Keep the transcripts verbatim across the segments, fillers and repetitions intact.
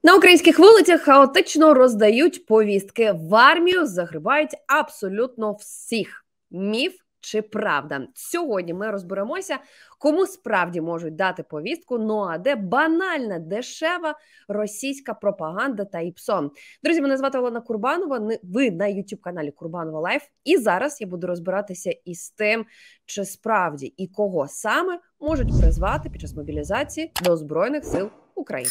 На українських вулицях хаотично роздають повістки. В армію загрібають абсолютно всіх. Міф чи правда? Сьогодні ми розберемося, кому справді можуть дати повістку, ну а де банальна, дешева російська пропаганда та ІПСО. Друзі, мене звати Олена Курбанова, ви на ютуб-каналі Курбанова Лайф. І зараз я буду розбиратися із тим, чи справді і кого саме можуть призвати під час мобілізації до Збройних сил України.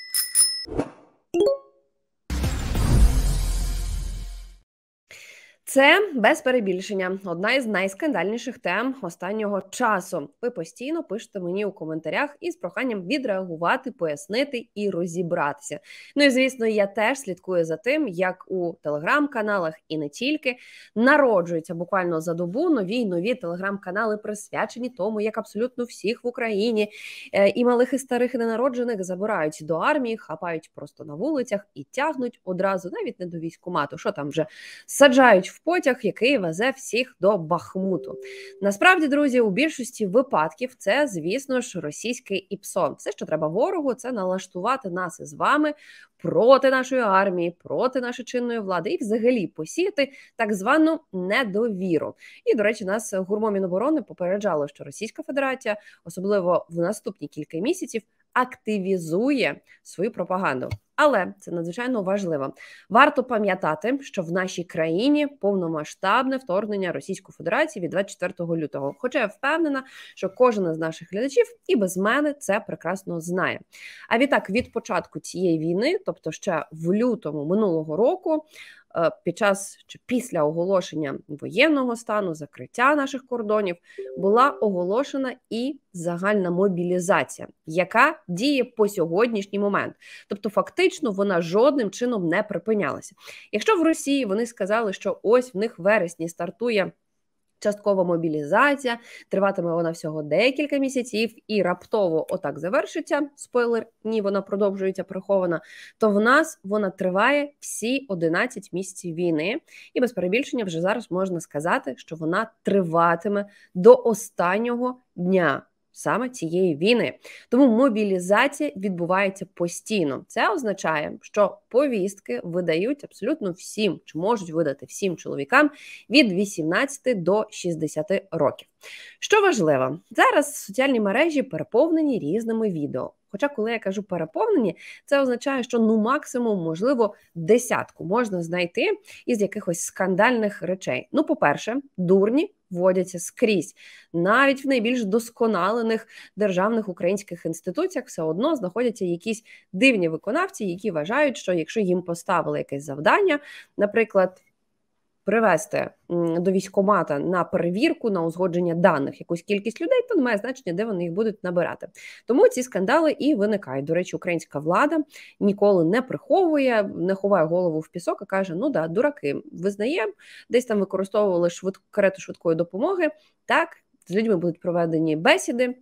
Це, без перебільшення, одна із найскандальніших тем останнього часу. Ви постійно пишете мені у коментарях із проханням відреагувати, пояснити і розібратися. Ну і, звісно, я теж слідкую за тим, як у телеграм-каналах і не тільки народжуються буквально за добу нові й нові телеграм-канали, присвячені тому, як абсолютно всіх в Україні, і малих, і старих, і ненароджених забирають до армії, хапають просто на вулицях і тягнуть одразу, навіть не до військкомату, що там вже, саджають в потяг, який везе всіх до Бахмуту. Насправді, друзі, у більшості випадків це, звісно ж, російське ІПСО. Все, що треба ворогу, це налаштувати нас із вами проти нашої армії, проти нашої чинної влади і взагалі посіяти так звану недовіру. І, до речі, нас ГУРМО Міноборони попереджало, що Російська Федерація, особливо в наступні кілька місяців, активізує свою пропаганду. Але це надзвичайно важливо. Варто пам'ятати, що в нашій країні повномасштабне вторгнення Російської Федерації від двадцять четвертого лютого. Хоча я впевнена, що кожен із наших глядачів і без мене це прекрасно знає. А відтак, від початку цієї війни, тобто ще в лютому минулого року, під час чи після оголошення воєнного стану, закриття наших кордонів, була оголошена і загальна мобілізація, яка діє по сьогоднішній момент. Тобто фактично вона жодним чином не припинялася. Якщо в Росії вони сказали, що ось в них в вересні стартує часткова мобілізація, триватиме вона всього декілька місяців і раптово отак завершиться, спойлер, ні, вона продовжується прихована, то в нас вона триває всі одинадцять місяців війни. І без перебільшення вже зараз можна сказати, що вона триватиме до останнього дня саме цієї війни. Тому мобілізація відбувається постійно. Це означає, що повістки видають абсолютно всім, чи можуть видати всім чоловікам від вісімнадцяти до шістдесяти років. Що важливо, зараз соціальні мережі переповнені різними відео. Хоча, коли я кажу переповнені, це означає, що ну максимум, можливо, десятку можна знайти із якихось скандальних речей. Ну, по-перше, дурні вводяться скрізь. Навіть в найбільш досконалених державних українських інституціях все одно знаходяться якісь дивні виконавці, які вважають, що якщо їм поставили якесь завдання, наприклад, привести до військкомата на перевірку, на узгодження даних якусь кількість людей, то немає значення, де вони їх будуть набирати. Тому ці скандали і виникають. До речі, українська влада ніколи не приховує, не ховає голову в пісок, а каже, ну да, дураки, визнає, десь там використовували швид... карету швидкої допомоги, так, з людьми будуть проведені бесіди,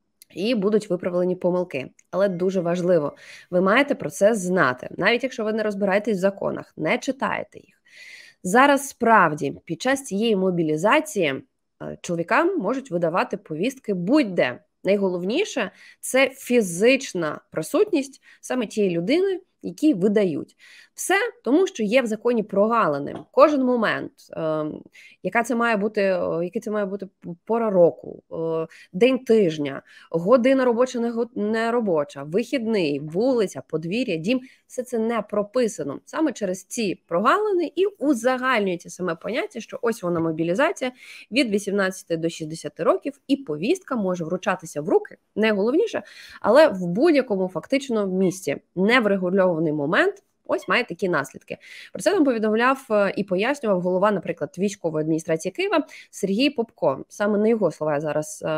і будуть виправлені помилки. Але дуже важливо, ви маєте про це знати. Навіть якщо ви не розбираєтесь в законах, не читаєте їх. Зараз справді під час цієї мобілізації чоловікам можуть видавати повістки будь-де. Найголовніше – це фізична присутність саме тієї людини, які видають. Все тому, що є в законі прогалини. Кожен момент, е, яка це має бути, е, який це має бути пора року, е, день тижня, година робоча, не робоча, вихідний, вулиця, подвір'я, дім – все це не прописано. Саме через ці прогалини і узагальнюється саме поняття, що ось вона мобілізація від вісімнадцяти до шістдесяти років, і повістка може вручатися в руки, найголовніше, але в будь-якому фактично місці. Неврегульований момент ось має такі наслідки. Про це нам повідомляв і пояснював голова, наприклад, військової адміністрації Києва Сергій Попко. Саме на його слова я зараз е,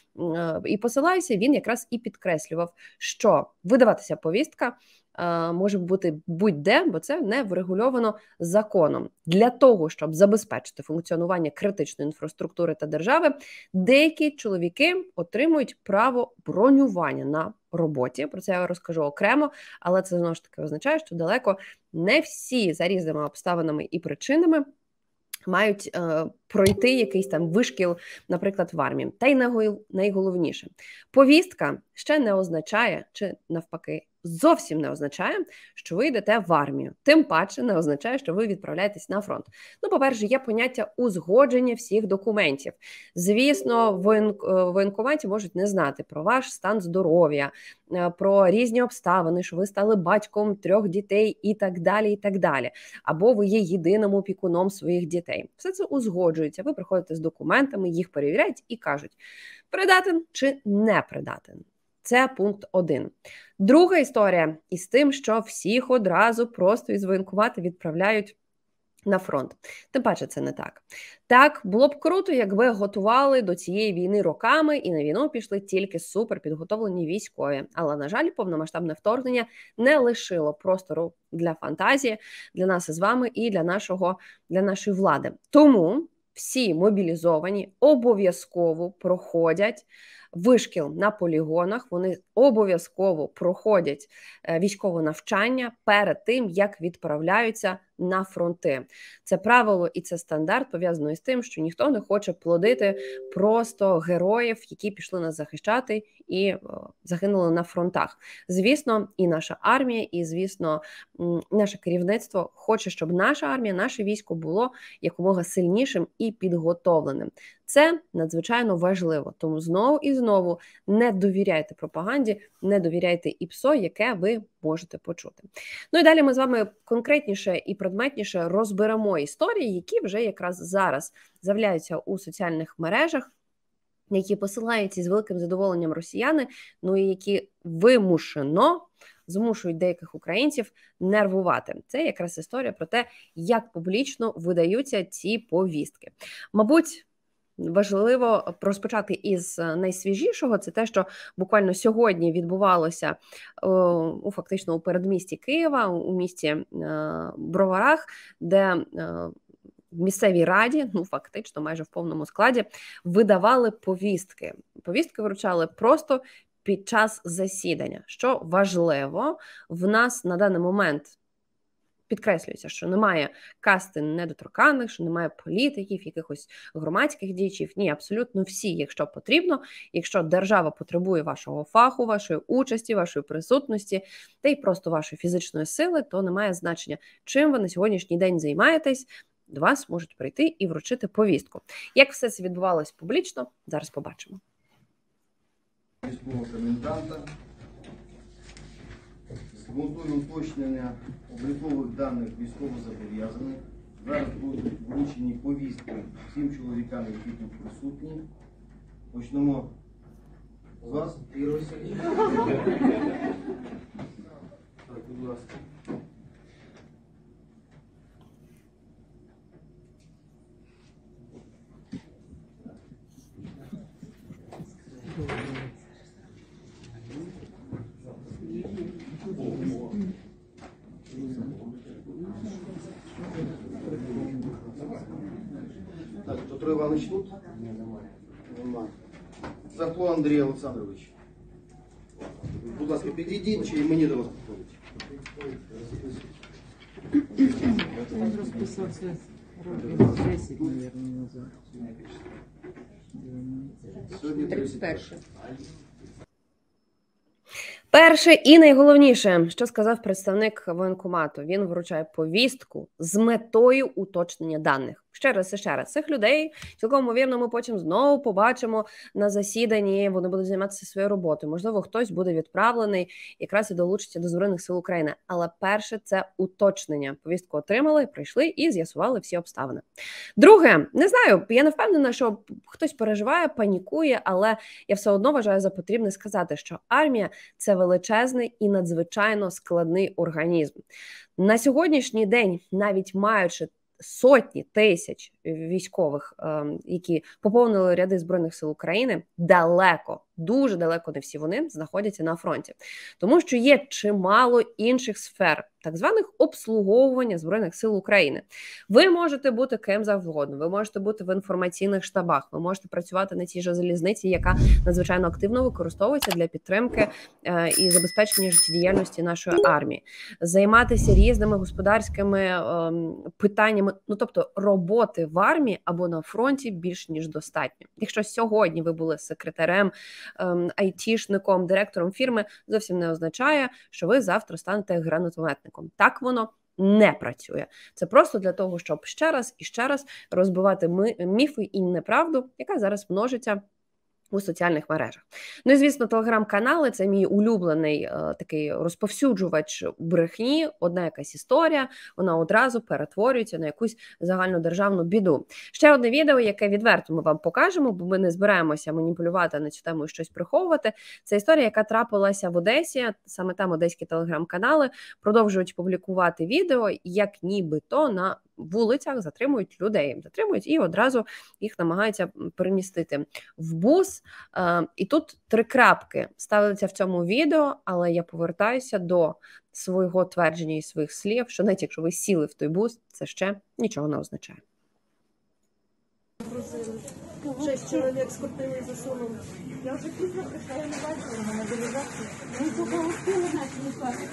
е, і посилаюся. Він якраз і підкреслював, що видаватися повістка е, може бути будь-де, бо це не врегульовано законом. Для того, щоб забезпечити функціонування критичної інфраструктури та держави, деякі чоловіки отримують право бронювання на роботі. Про це я розкажу окремо, але це знову ж таки означає, що далеко не всі за різними обставинами і причинами мають е, пройти якийсь там вишкіл, наприклад, в армії. Та й найголовніше, повістка ще не означає, чи навпаки зовсім не означає, що ви йдете в армію. Тим паче не означає, що ви відправляєтесь на фронт. Ну, по-перше, є поняття узгодження всіх документів. Звісно, в воєнкоматі можуть не знати про ваш стан здоров'я, про різні обставини, що ви стали батьком трьох дітей і так далі, і так далі. Або ви є єдиним опікуном своїх дітей. Все це узгоджується. Ви приходите з документами, їх перевіряють і кажуть, придатен чи не придатен. Це пункт один. Друга історія із тим, що всіх одразу просто із воєнкомату відправляють на фронт. Тим паче це не так. Так, було б круто, якби готували до цієї війни роками і на війну пішли тільки суперпідготовлені військові. Але, на жаль, повномасштабне вторгнення не лишило простору для фантазії, для нас із вами і для, нашого, для нашої влади. Тому всі мобілізовані обов'язково проходять вишкіл на полігонах, вони обов'язково проходять військове навчання перед тим, як відправляються на фронти. Це правило і це стандарт пов'язано із тим, що ніхто не хоче плодити просто героїв, які пішли нас захищати і о, загинули на фронтах. Звісно, і наша армія, і, звісно, наше керівництво хоче, щоб наша армія, наше військо було якомога сильнішим і підготовленим. Це надзвичайно важливо, тому знову і знову не довіряйте пропаганді, не довіряйте ІПСО, яке ви можете почути. Ну і далі ми з вами конкретніше і предметніше розберемо історії, які вже якраз зараз з'являються у соціальних мережах, які посилаються з великим задоволенням росіяни, ну і які вимушено змушують деяких українців нервувати. Це якраз історія про те, як публічно видаються ці повістки. Мабуть, важливо розпочати із найсвіжішого. Це те, що буквально сьогодні відбувалося у фактично у передмісті Києва, у місті Броварах, де в місцевій раді, ну фактично майже в повному складі, видавали повістки. Повістки вручали просто під час засідання. Що важливо, в нас на даний момент підкреслюється, що немає касти недоторканних, що немає політиків, якихось громадських діячів. Ні, абсолютно всі, якщо потрібно, якщо держава потребує вашого фаху, вашої участі, вашої присутності, та й просто вашої фізичної сили, то немає значення, чим ви на сьогоднішній день займаєтесь, до вас можуть прийти і вручити повістку. Як все це відбувалось публічно, зараз побачимо. Військового коменданта з метою уточнення облікових даних військовозобов'язаних зараз будуть вручені повістки всім чоловікам, які тут присутні. Почнемо з вас, Ігор Васильович. Так, будь ласка. Так, Петро Іванович тут? Ні, немає. Немає. Захло Андрій Олександрович. Будь ласка, підійдіть, чи мені до вас підходить? Он расписался років десять, мабуть, назад. Сьогодні тридцять перше. Перше і найголовніше, що сказав представник воєнкомату, він вручає повістку з метою уточнення даних. Ще раз і ще раз, цих людей, цілком ймовірно, ми потім знову побачимо на засіданні, вони будуть займатися своєю роботою. Можливо, хтось буде відправлений якраз і долучиться до Збройних сил України. Але перше – це уточнення. Повістку отримали, прийшли і з'ясували всі обставини. Друге, не знаю, я не впевнена, що хтось переживає, панікує, але я все одно вважаю за потрібне сказати, що армія – це величезний і надзвичайно складний організм. На сьогоднішній день, навіть маючи сотні тисяч військових, які поповнили ряди Збройних сил України, далеко, дуже далеко не всі вони знаходяться на фронті. Тому що є чимало інших сфер, так званих обслуговування Збройних сил України. Ви можете бути ким завгодно, ви можете бути в інформаційних штабах, ви можете працювати на цій же залізниці, яка надзвичайно активно використовується для підтримки е, і забезпечення життєдіяльності нашої армії. Займатися різними господарськими е, питаннями, ну тобто роботи в армії або на фронті більш ніж достатньо. Якщо сьогодні ви були секретарем, ем, айтішником, директором фірми, зовсім не означає, що ви завтра станете гранатометником. Так воно не працює. Це просто для того, щоб ще раз і ще раз розбивати міфи і неправду, яка зараз множиться у соціальних мережах. Ну і, звісно, телеграм-канали – це мій улюблений е, такий розповсюджувач брехні. Одна якась історія, вона одразу перетворюється на якусь загальнодержавну біду. Ще одне відео, яке відверто ми вам покажемо, бо ми не збираємося маніпулювати на цю тему і щось приховувати. Це історія, яка трапилася в Одесі. Саме там одеські телеграм-канали продовжують публікувати відео, як нібито на вулицях затримують людей, затримують і одразу їх намагаються перемістити в бус. І тут три крапки ставляться в цьому відео, але я повертаюся до свого твердження і своїх слів, що навіть якщо ви сіли в той бус, це ще нічого не означає. Шесть чоловік скотили за селом. Я вже пізно прийшла, я не бачила на мобілізацію. Ми тільки успіли начали платити.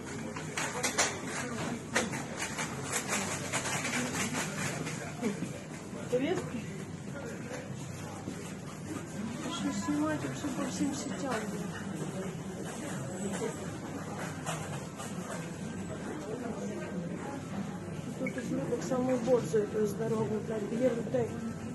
Повістки? Що знімати, що по всім сетям. Тут ось ми так само борзою здоровою, так, б'є людей.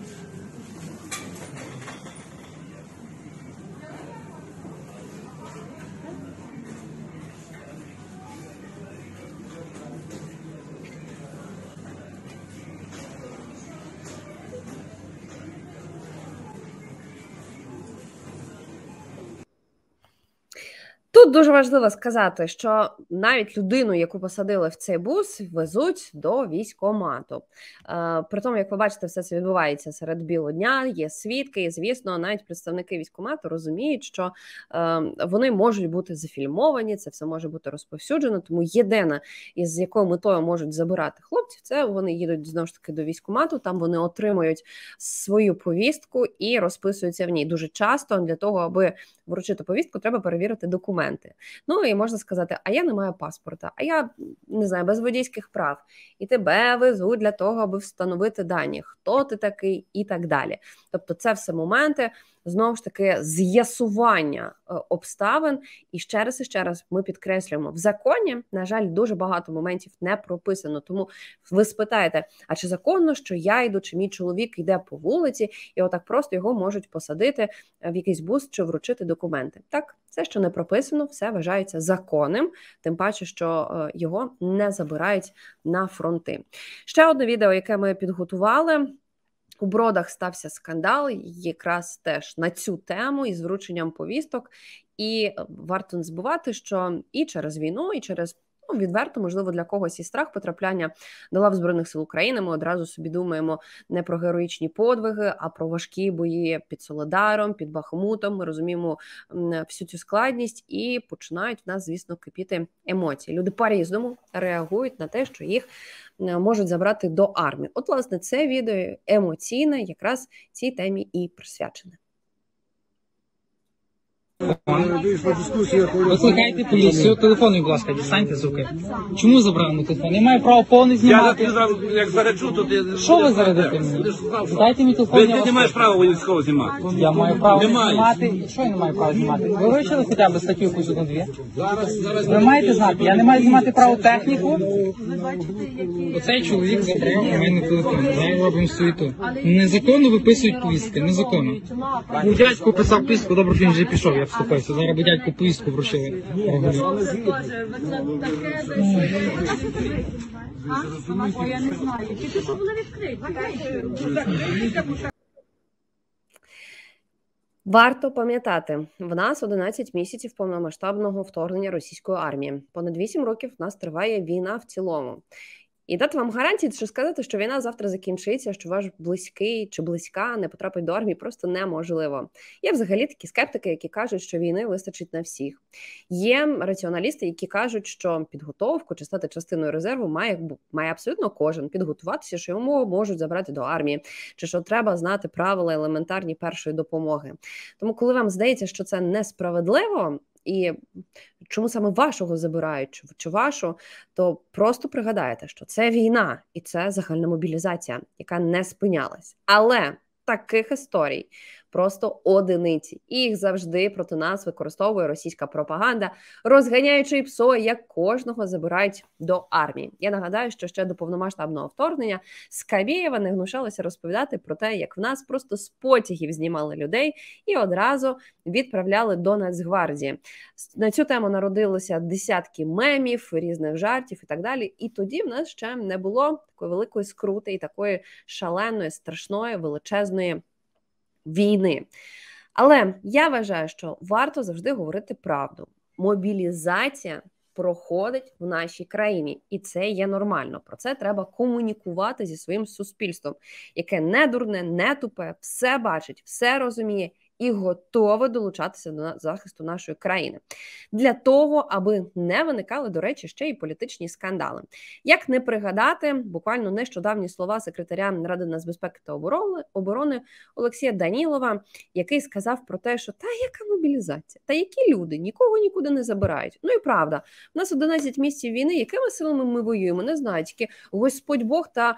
Тут дуже важливо сказати, що навіть людину, яку посадили в цей бус, везуть до військкомату. Е, при тому, як ви бачите, все це відбувається серед білого дня, є свідки, і, звісно, навіть представники військкомату розуміють, що е, вони можуть бути зафільмовані, це все може бути розповсюджено, тому єдине, із якою метою можуть забирати хлопців, це вони їдуть, знову ж таки, до військкомату, там вони отримують свою повістку і розписуються в ній. Дуже часто для того, аби вручити повістку, треба перевірити документи. Ну і можна сказати, а я не маю паспорта, а я, не знаю, без водійських прав. І тебе везуть для того, аби встановити дані, хто ти такий і так далі. Тобто це все моменти, знову ж таки, з'ясування обставин. І ще раз і ще раз ми підкреслюємо, в законі, на жаль, дуже багато моментів не прописано. Тому ви спитаєте, а чи законно, що я йду, чи мій чоловік йде по вулиці, і отак просто його можуть посадити в якийсь бус чи вручити документи. Так, все, що не прописано, все вважається законним, тим паче, що його не забирають на фронти. Ще одне відео, яке ми підготували. У Бродах стався скандал якраз теж на цю тему із врученням повісток. І варто не забувати, що і через війну, і через, ну, відверто, можливо, для когось і страх потрапляння до лав Збройних сил України. Ми одразу собі думаємо не про героїчні подвиги, а про важкі бої під Солидаром, під Бахмутом. Ми розуміємо всю цю складність і починають в нас, звісно, кипіти емоції. Люди по-різному реагують на те, що їх можуть забрати до армії. От, власне, це відео емоційне якраз цій темі і присвячене. Викликайте поліцію, телефон, будь ласка, дістаньте, звуки. Чому забрали мій телефон? Я маю право повне знімати. Я зараз, як заряджу, то ти... Що ви зарядите мені? Дайте мій телефон, Ви я ти вас... не маєш права військово знімати. Я маю право Не маєш. знімати. Що я не маю права знімати? Ви вивчили хоча б статтю якусь одну-дві? Ви маєте знати, я не маю знімати праву техніку. Оцей чоловік забрав у мене телефон. Зараз робимо суєту. Незаконно виписують повістки, незаконно. У дядьку писав повістку, добре, що він вже пішов, я вступився. Зараз би дядьку повістку вручили. Я не знаю. Тільки що були відкриті. Варто пам'ятати, в нас одинадцять місяців повномасштабного вторгнення російської армії. Понад вісім років в нас триває війна в цілому. І дати вам гарантії, що сказати, що війна завтра закінчиться, що ваш близький чи близька не потрапить до армії, просто неможливо. Є взагалі такі скептики, які кажуть, що війни вистачить на всіх. Є раціоналісти, які кажуть, що підготовку чи стати частиною резерву має, має абсолютно кожен. Підготуватися, що йому можуть забрати до армії, чи що треба знати правила елементарні першої допомоги. Тому коли вам здається, що це несправедливо, і чому саме вашого забирають, чи, чи вашу, то просто пригадаєте, що це війна і це загальна мобілізація, яка не спинялась. Але таких історій просто одиниці. І їх завжди проти нас використовує російська пропаганда, розганяючи ПСО, як кожного забирають до армії. Я нагадаю, що ще до повномасштабного вторгнення Скабєєва не гнушалася розповідати про те, як в нас просто з потягів знімали людей і одразу відправляли до Нацгвардії. На цю тему народилися десятки мемів, різних жартів і так далі. І тоді в нас ще не було такої великої скрути і такої шаленої, страшної, величезної війни. Але я вважаю, що варто завжди говорити правду. Мобілізація проходить в нашій країні, і це є нормально. Про це треба комунікувати зі своїм суспільством, яке не дурне, не тупе, все бачить, все розуміє і готове долучатися до захисту нашої країни. Для того, аби не виникали, до речі, ще й політичні скандали. Як не пригадати, буквально нещодавні слова секретаря Ради нацбезпеки та оборони Олексія Данілова, який сказав про те, що та яка мобілізація, та які люди, нікого нікуди не забирають. Ну і правда, у нас одинадцять місяців війни, якими силами ми воюємо, не знаю, тільки Господь Бог та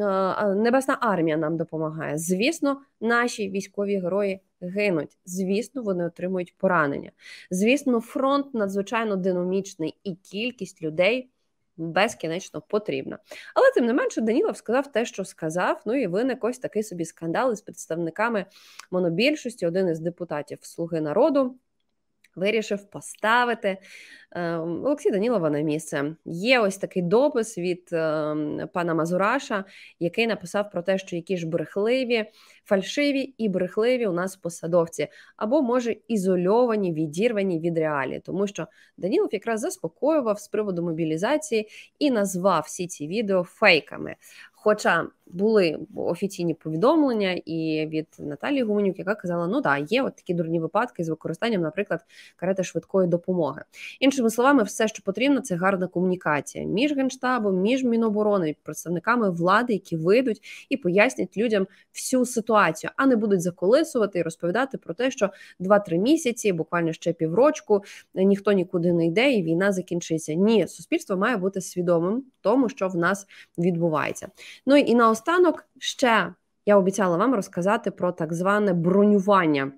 е, Небесна армія нам допомагає. Звісно, наші військові герої гинуть. Звісно, вони отримують поранення. Звісно, фронт надзвичайно динамічний і кількість людей безкінечно потрібна. Але, тим не менше, Данілов сказав те, що сказав, ну і виник ось такий собі скандал із представниками монобільшості. Один із депутатів «Слуги народу» вирішив поставити е, Олексія Данілова на місце. Є ось такий допис від е, пана Мазураша, який написав про те, що які ж брехливі, фальшиві і брехливі у нас посадовці, або, може, ізольовані, відірвані від реалії. Тому що Данілов якраз заспокоював з приводу мобілізації і назвав всі ці відео фейками. Хоча були офіційні повідомлення і від Наталії Гуменюк, яка казала, ну так, є от такі дурні випадки з використанням, наприклад, карети швидкої допомоги. Іншими словами, все, що потрібно, це гарна комунікація між Генштабом, між Міноборони, представниками влади, які вийдуть і пояснять людям всю ситуацію, а не будуть заколисувати і розповідати про те, що два-три місяці, буквально ще піврочку, ніхто нікуди не йде і війна закінчиться. Ні, суспільство має бути свідомим тому, що в нас відбувається. Ну і наостанок ще я обіцяла вам розказати про так зване бронювання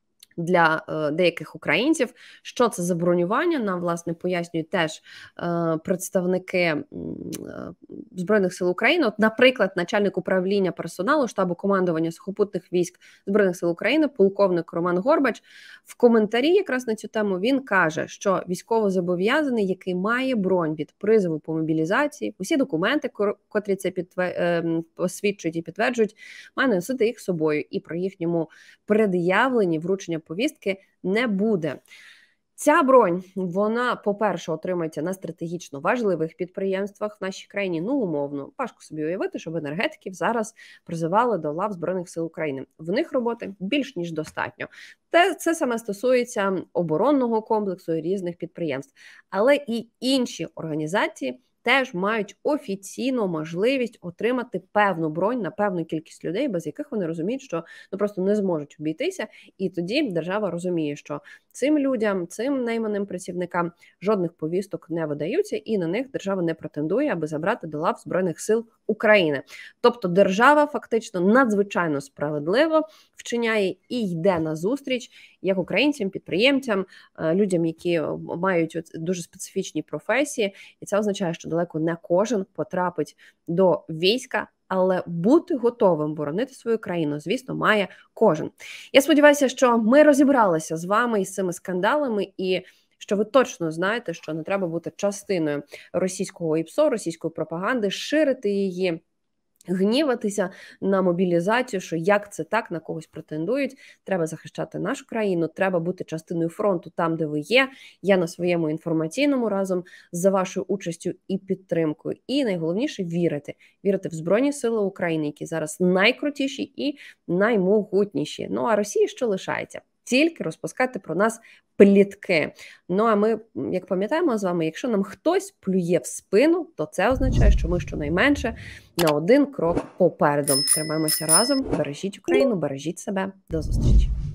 для е, деяких українців. Що це за бронювання? Нам, власне, пояснюють теж е, представники е, Збройних сил України. От, наприклад, начальник управління персоналу штабу командування сухопутних військ Збройних сил України, полковник Роман Горбач, в коментарі якраз на цю тему він каже, що військовозобов'язаний, який має бронь від призову по мобілізації, усі документи, котрі це підтвер... е, посвідчують і підтверджують, має носити їх з собою, і про їхньому пред'явленні, вручення повістки не буде. Ця бронь, вона, по-перше, отримається на стратегічно важливих підприємствах в нашій країні, ну, умовно. Важко собі уявити, щоб енергетиків зараз призивали до лав Збройних сил України. В них роботи більш ніж достатньо. Те, це саме стосується оборонного комплексу і різних підприємств. Але і інші організації теж мають офіційну можливість отримати певну бронь на певну кількість людей, без яких вони розуміють, що ну, просто не зможуть обійтися. І тоді держава розуміє, що цим людям, цим найманим працівникам жодних повісток не видаються, і на них держава не претендує, аби забрати до лав Збройних сил України. Тобто держава фактично надзвичайно справедливо вчиняє і йде на зустріч як українцям, підприємцям, людям, які мають дуже специфічні професії. І це означає, що далеко не кожен потрапить до війська, але бути готовим боронити свою країну, звісно, має кожен. Я сподіваюся, що ми розібралися з вами із цими скандалами і що ви точно знаєте, що не треба бути частиною російського ІПСО, російської пропаганди, ширити її, гніватися на мобілізацію, що як це так, на когось претендують. Треба захищати нашу країну, треба бути частиною фронту там, де ви є. Я на своєму інформаційному разом за вашою участю і підтримкою. І найголовніше – вірити. Вірити в Збройні Сили України, які зараз найкрутіші і наймогутніші. Ну, а Росії що лишається? Тільки розпускати про нас плітки. Ну, а ми, як пам'ятаємо з вами, якщо нам хтось плює в спину, то це означає, що ми щонайменше на один крок попереду. Тримаємося разом, бережіть Україну, бережіть себе. До зустрічі.